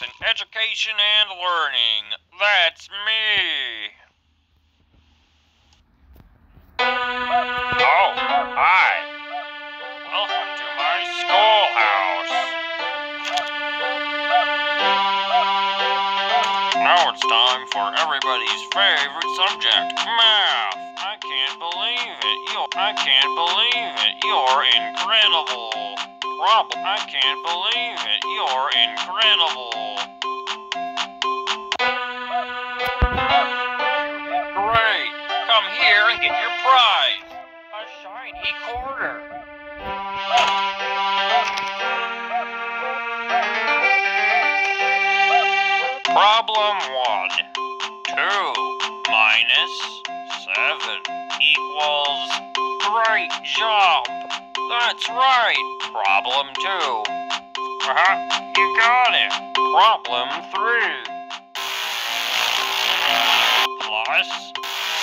in education and learning. That's me. Oh, hi. Welcome to my schoolhouse. Now it's time for everybody's favorite subject, math. I can't believe it. You're incredible. I can't believe it. You're incredible. Great. Come here and get your prize. A shiny quarter. Problem 1. 2 minus 7 equals... Great job! That's right! Problem 2. You got it! Problem 3. Plus